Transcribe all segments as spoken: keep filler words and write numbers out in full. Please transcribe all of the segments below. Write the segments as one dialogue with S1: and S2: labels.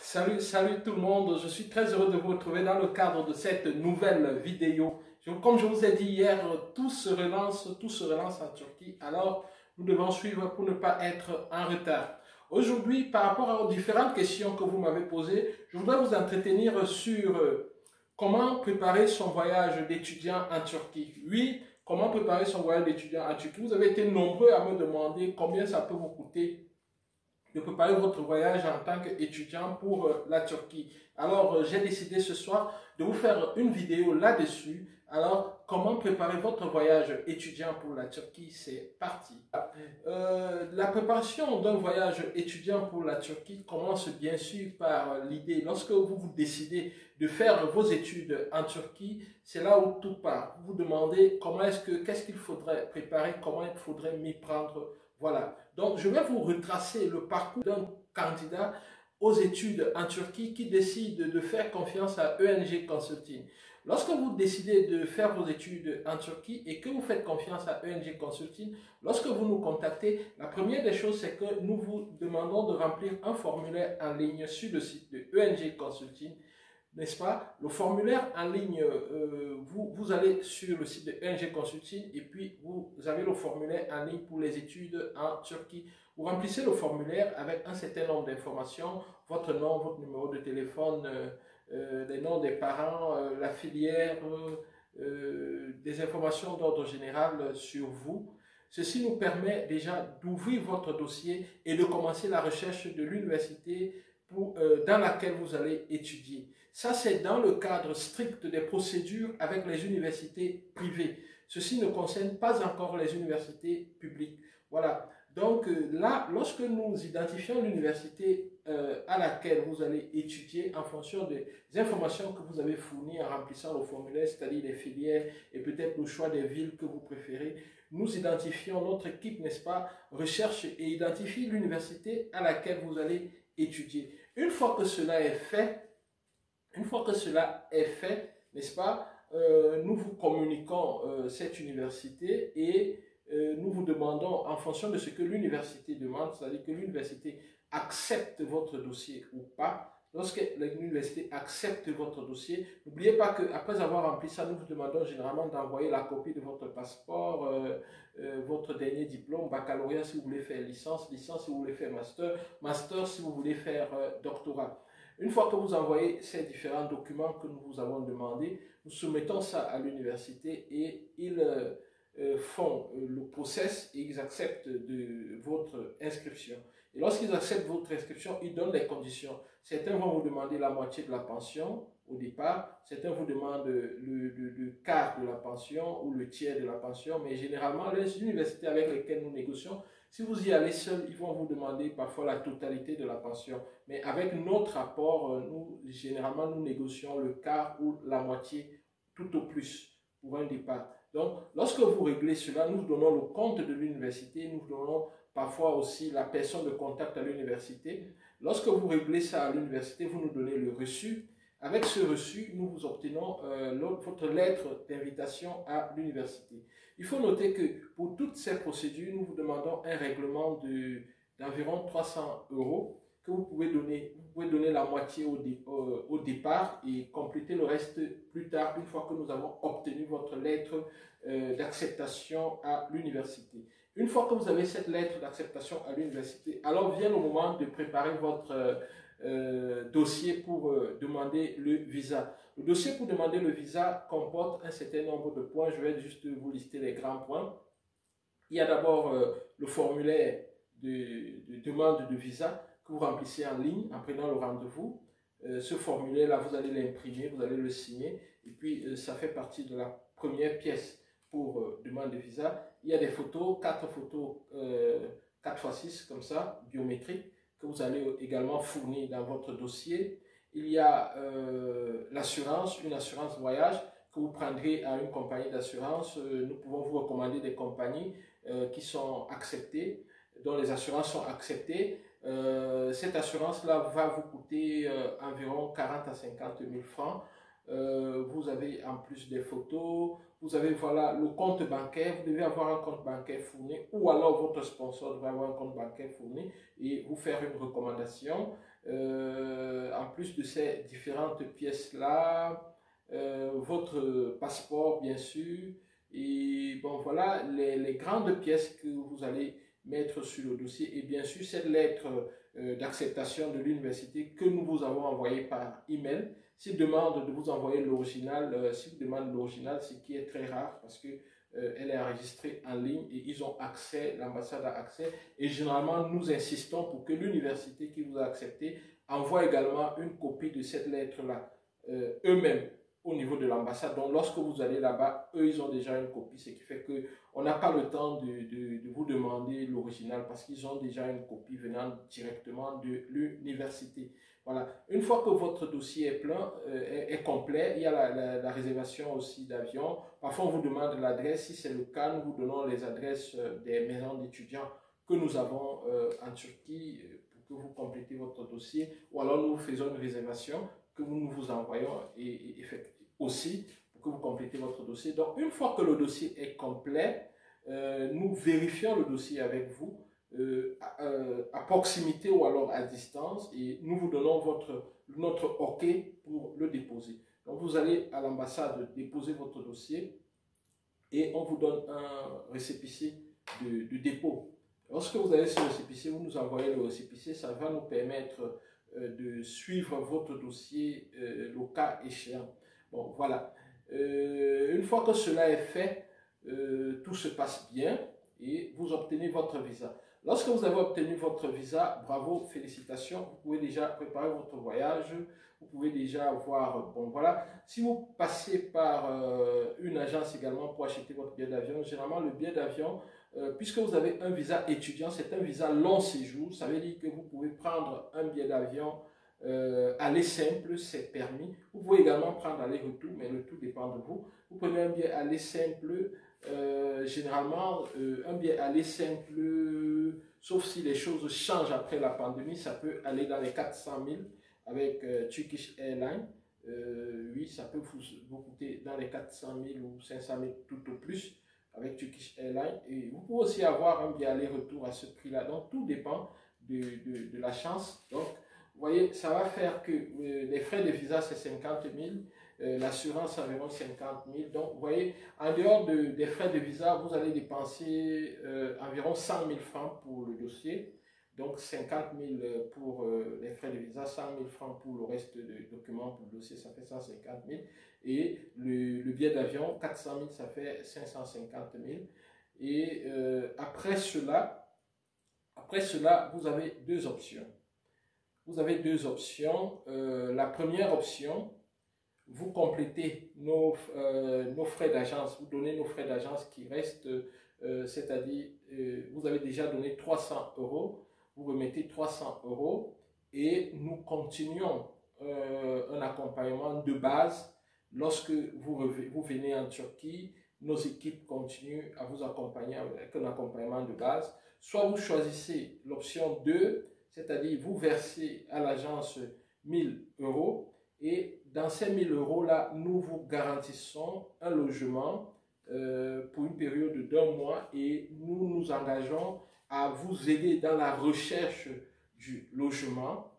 S1: Salut, salut tout le monde, je suis très heureux de vous retrouver dans le cadre de cette nouvelle vidéo. Je- comme je vous ai dit hier, tout se relance, tout se relance en Turquie, alors nous devons suivre pour ne pas être en retard. Aujourd'hui, par rapport aux différentes questions que vous m'avez posées, je voudrais vous entretenir sur euh, comment préparer son voyage d'étudiant en Turquie. Oui, comment préparer son voyage d'étudiant en Turquie. Vous avez été nombreux à me demander combien ça peut vous coûter de préparer votre voyage en tant qu'étudiant pour euh, la Turquie. Alors, euh, j'ai décidé ce soir de vous faire une vidéo là-dessus. Alors, comment préparer votre voyage étudiant pour la Turquie? C'est parti. Euh, la préparation d'un voyage étudiant pour la Turquie commence bien sûr par l'idée. Lorsque vous vous décidez de faire vos études en Turquie, c'est là où tout part. Vous vous demandez comment est-ce que, qu'est-ce qu'il faudrait préparer, comment il faudrait m'y prendre. Voilà. Donc, je vais vous retracer le parcours d'un candidat aux études en Turquie qui décide de faire confiance à E N G Consulting. Lorsque vous décidez de faire vos études en Turquie et que vous faites confiance à E N G Consulting, lorsque vous nous contactez, la première des choses, c'est que nous vous demandons de remplir un formulaire en ligne sur le site de E N G Consulting. N'est-ce pas? Le formulaire en ligne, euh, vous, vous allez sur le site de E N G Consulting et puis vous avez le formulaire en ligne pour les études en Turquie. Vous remplissez le formulaire avec un certain nombre d'informations, votre nom, votre numéro de téléphone, euh, euh, les noms des parents, euh, la filière, euh, des informations d'ordre général sur vous. Ceci nous permet déjà d'ouvrir votre dossier et de commencer la recherche de l'université pour, euh, dans laquelle vous allez étudier. Ça, c'est dans le cadre strict des procédures avec les universités privées. Ceci ne concerne pas encore les universités publiques. Voilà. Donc euh, là, lorsque nous identifions l'université euh, à laquelle vous allez étudier en fonction des informations que vous avez fournies en remplissant le formulaire, c'est-à-dire les filières et peut-être le choix des villes que vous préférez, nous identifions, notre équipe, n'est-ce pas, recherche et identifie l'université à laquelle vous allez étudier. Une fois que cela est fait, une fois que cela est fait, n'est-ce pas, euh, nous vous communiquons euh, cette université et euh, nous vous demandons en fonction de ce que l'université demande, c'est-à-dire que l'université accepte votre dossier ou pas. Lorsque l'université accepte votre dossier, n'oubliez pas qu'après avoir rempli ça, nous vous demandons généralement d'envoyer la copie de votre passeport, euh, euh, votre dernier diplôme, baccalauréat si vous voulez faire licence, licence si vous voulez faire master, master si vous voulez faire euh, doctorat. Une fois que vous envoyez ces différents documents que nous vous avons demandés, nous soumettons ça à l'université et ils euh, font euh, le process et ils acceptent de votre inscription. Et lorsqu'ils acceptent votre inscription, ils donnent les conditions. Certains vont vous demander la moitié de la pension au départ, certains vous demandent le, le, le quart de la pension ou le tiers de la pension, mais généralement, les universités avec lesquelles nous négocions, si vous y allez seul, ils vont vous demander parfois la totalité de la pension. Mais avec notre apport, nous, généralement, nous négocions le quart ou la moitié, tout au plus, pour un départ. Donc, lorsque vous réglez cela, nous vous donnons le compte de l'université, nous vous donnons parfois aussi la personne de contact à l'université. Lorsque vous réglez ça à l'université, vous nous donnez le reçu. Avec ce reçu, nous vous obtenons euh, votre lettre d'invitation à l'université. Il faut noter que pour toutes ces procédures, nous vous demandons un règlement d'environ trois cents euros que vous pouvez donner. Vous pouvez donner la moitié au, dé, euh, au départ et compléter le reste plus tard, une fois que nous avons obtenu votre lettre euh, d'acceptation à l'université. Une fois que vous avez cette lettre d'acceptation à l'université, alors vient le moment de préparer votre euh, euh, dossier pour euh, demander le visa. Le dossier pour demander le visa comporte un certain nombre de points. Je vais juste vous lister les grands points. Il y a d'abord euh, le formulaire de, de demande de visa que vous remplissez en ligne en prenant le rendez-vous. Euh, ce formulaire-là, vous allez l'imprimer, vous allez le signer et puis euh, ça fait partie de la première pièce pour euh, demande de visa. Il y a des photos, quatre photos, euh, quatre fois six comme ça, biométriques, que vous allez également fournir dans votre dossier. Il y a euh, l'assurance, une assurance voyage que vous prendrez à une compagnie d'assurance. Euh, nous pouvons vous recommander des compagnies euh, qui sont acceptées, dont les assurances sont acceptées. Euh, cette assurance-là va vous coûter euh, environ quarante à cinquante mille francs. Euh, vous avez en plus des photos, vous avez voilà, le compte bancaire, vous devez avoir un compte bancaire fourni ou alors votre sponsor devrait avoir un compte bancaire fourni et vous faire une recommandation. Euh, en plus de ces différentes pièces-là, euh, votre passeport, bien sûr, et bon, voilà les, les grandes pièces que vous allez mettre sur le dossier, et bien sûr, cette lettre euh, d'acceptation de l'université que nous vous avons envoyée par email. S'ils demandent de vous envoyer l'original, euh, s'ils demandent l'original, ce qui est très rare parce que euh, elle est enregistrée en ligne et ils ont accès, l'ambassade a accès. Et généralement, nous insistons pour que l'université qui vous a accepté envoie également une copie de cette lettre-là euh, eux-mêmes au niveau de l'ambassade. Donc, lorsque vous allez là-bas, eux, ils ont déjà une copie, ce qui fait qu'on n'a pas le temps de, de, de vous demander l'original parce qu'ils ont déjà une copie venant directement de l'université. Voilà. Une fois que votre dossier est plein, euh, est, est complet, il y a la, la, la réservation aussi d'avion. Parfois, on vous demande l'adresse. Si c'est le cas, nous vous donnons les adresses des maisons d'étudiants que nous avons euh, en Turquie pour que vous complétez votre dossier. Ou alors, nous faisons une réservation que nous vous envoyons et, et, et aussi pour que vous complétez votre dossier. Donc, une fois que le dossier est complet, euh, nous vérifions le dossier avec vous. Euh, à, euh, à proximité ou alors à distance et nous vous donnons votre, notre OK pour le déposer. Donc vous allez à l'ambassade déposer votre dossier et on vous donne un récépissé de, de dépôt. Lorsque vous avez ce récépissé, vous nous envoyez le récépissé, ça va nous permettre euh, de suivre votre dossier euh, le cas échéant. Bon, voilà. Euh, une fois que cela est fait, euh, tout se passe bien et vous obtenez votre visa. Lorsque vous avez obtenu votre visa, bravo, félicitations, vous pouvez déjà préparer votre voyage, vous pouvez déjà avoir, bon voilà, si vous passez par euh, une agence également pour acheter votre billet d'avion, généralement le billet d'avion, euh, puisque vous avez un visa étudiant, c'est un visa long séjour, ça veut dire que vous pouvez prendre un billet d'avion euh, aller simple, c'est permis, vous pouvez également prendre aller-retour, mais le tout dépend de vous, vous prenez un billet aller simple, Euh, généralement, euh, un billet aller simple, sauf si les choses changent après la pandémie, ça peut aller dans les quatre cent mille avec euh, Turkish Airlines. Euh, oui, ça peut vous, vous coûter dans les quatre cent mille ou cinq cent mille tout au plus avec Turkish Airlines. Et vous pouvez aussi avoir un billet aller-retour à ce prix-là. Donc, tout dépend de, de, de la chance. Donc, vous voyez, ça va faire que euh, les frais de visa, c'est cinquante mille. Euh, l'assurance environ cinquante mille. Donc, vous voyez, en dehors de, des frais de visa, vous allez dépenser euh, environ cent mille francs pour le dossier. Donc, cinquante mille pour euh, les frais de visa, cent mille francs pour le reste des documents pour le dossier, ça fait cent cinquante mille. Et le, le billet d'avion, quatre cent mille, ça fait cinq cent cinquante mille. Et euh, après cela, après cela, vous avez deux options. Vous avez deux options. Euh, la première option, vous complétez nos, euh, nos frais d'agence, vous donnez nos frais d'agence qui restent, euh, c'est-à-dire euh, vous avez déjà donné trois cents euros, vous remettez trois cents euros et nous continuons euh, un accompagnement de base. Lorsque vous, vous venez en Turquie, nos équipes continuent à vous accompagner avec un accompagnement de base. Soit vous choisissez l'option deux, c'est-à-dire vous versez à l'agence mille euros et dans ces mille euros-là, nous vous garantissons un logement euh, pour une période d'un mois et nous nous engageons à vous aider dans la recherche du logement.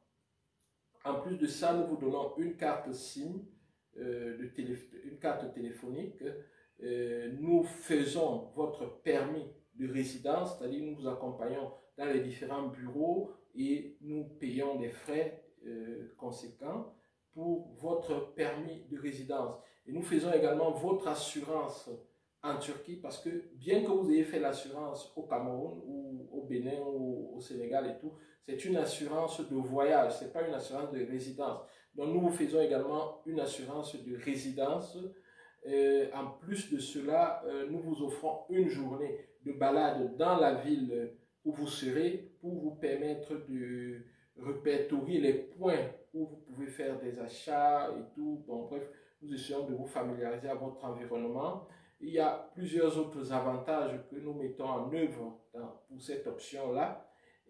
S1: En plus de ça, nous vous donnons une carte SIM, euh, de télé, une carte téléphonique. Euh, nous faisons votre permis de résidence, c'est-à-dire nous vous accompagnons dans les différents bureaux et nous payons des frais euh, conséquents pour votre permis de résidence. Et nous faisons également votre assurance en Turquie parce que bien que vous ayez fait l'assurance au Cameroun ou au Bénin ou au Sénégal et tout, c'est une assurance de voyage, ce n'est pas une assurance de résidence. Donc nous vous faisons également une assurance de résidence. Euh, en plus de cela, euh, nous vous offrons une journée de balade dans la ville où vous serez pour vous permettre de répertorier les points où vous pouvez faire des achats et tout. Bon, bref, nous essayons de vous familiariser à votre environnement. Il y a plusieurs autres avantages que nous mettons en œuvre dans, pour cette option-là.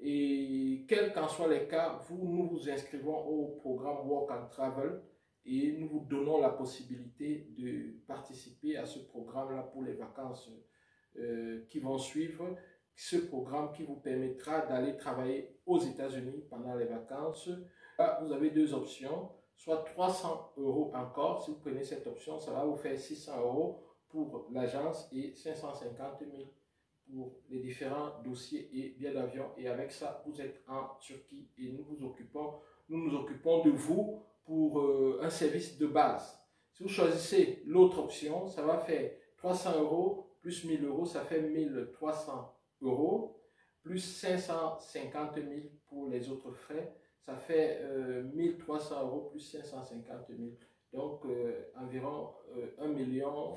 S1: Et quels qu'en soient les cas, vous, nous vous inscrivons au programme Work and Travel et nous vous donnons la possibilité de participer à ce programme-là pour les vacances euh, qui vont suivre. Ce programme qui vous permettra d'aller travailler aux États-Unis pendant les vacances. Là, vous avez deux options, soit trois cents euros encore. Si vous prenez cette option, ça va vous faire six cents euros pour l'agence et cinq cent cinquante mille pour les différents dossiers et billets d'avion. Et avec ça, vous êtes en Turquie et nous vous occupons, nous nous occupons de vous pour euh, un service de base. Si vous choisissez l'autre option, ça va faire trois cents euros plus mille euros, ça fait mille trois cents euros, plus cinq cent cinquante mille pour les autres frais, ça fait euh, mille trois cents euros plus cinq cent cinquante mille. Donc euh, environ euh, un million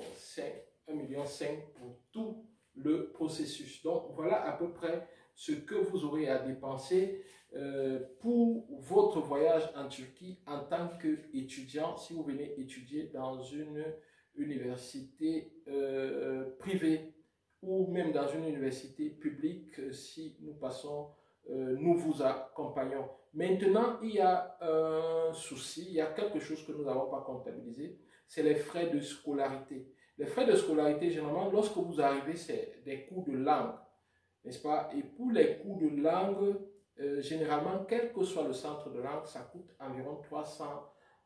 S1: cinq pour tout le processus. Donc voilà à peu près ce que vous aurez à dépenser euh, pour votre voyage en Turquie en tant qu'étudiant, si vous venez étudier dans une université euh, privée ou même dans une université publique, si nous passons, euh, nous vous accompagnons. Maintenant, il y a un souci, il y a quelque chose que nous n'avons pas comptabilisé, c'est les frais de scolarité. Les frais de scolarité, généralement, lorsque vous arrivez, c'est des cours de langue, n'est-ce pas? Et pour les cours de langue, euh, généralement, quel que soit le centre de langue, ça coûte environ trois cents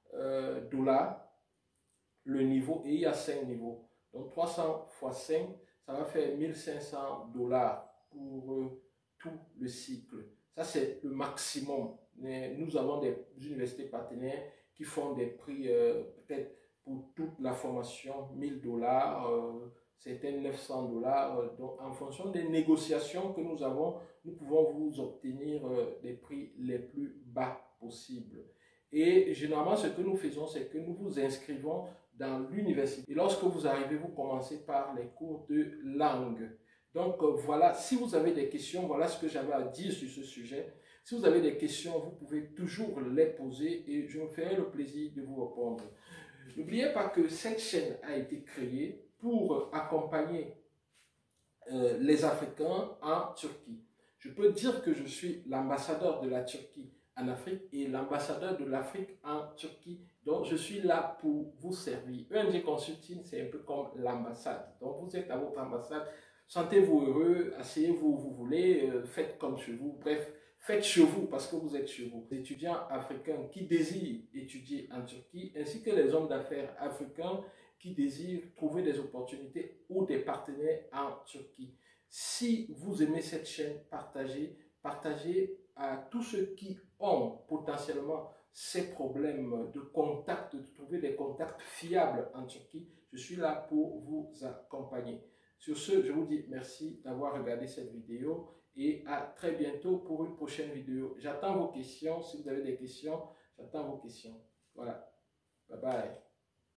S1: dollars le niveau, et il y a cinq niveaux. Donc trois cents fois cinq, ça va faire mille cinq cents dollars pour euh, tout le cycle. Ça, c'est le maximum. Mais nous avons des universités partenaires qui font des prix euh, peut-être pour toute la formation mille dollars, euh, c'était neuf cents dollars. Euh, donc, en fonction des négociations que nous avons, nous pouvons vous obtenir euh, des prix les plus bas possibles. Et généralement, ce que nous faisons, c'est que nous vous inscrivons dans l'université. Et lorsque vous arrivez, vous commencez par les cours de langue. Donc euh, voilà, si vous avez des questions, voilà ce que j'avais à dire sur ce sujet. Si vous avez des questions, vous pouvez toujours les poser et je me ferai le plaisir de vous répondre. N'oubliez pas que cette chaîne a été créée pour accompagner euh, les Africains en Turquie. Je peux dire que je suis l'ambassadeur de la Turquie en Afrique et l'ambassadeur de l'Afrique en Turquie. Donc, je suis là pour vous servir. E N G Consulting, c'est un peu comme l'ambassade. Donc, vous êtes à votre ambassade, sentez-vous heureux, asseyez-vous où vous voulez, euh, faites comme chez vous. Bref, faites chez vous parce que vous êtes chez vous. Les étudiants africains qui désirent étudier en Turquie, ainsi que les hommes d'affaires africains qui désirent trouver des opportunités ou des partenaires en Turquie. Si vous aimez cette chaîne, partagez, partagez à tous ceux qui ont potentiellement ces problèmes de contact, de trouver des contacts fiables en Turquie. Je suis là pour vous accompagner. Sur ce, je vous dis merci d'avoir regardé cette vidéo et à très bientôt pour une prochaine vidéo. J'attends vos questions. Si vous avez des questions, j'attends vos questions. Voilà. Bye bye.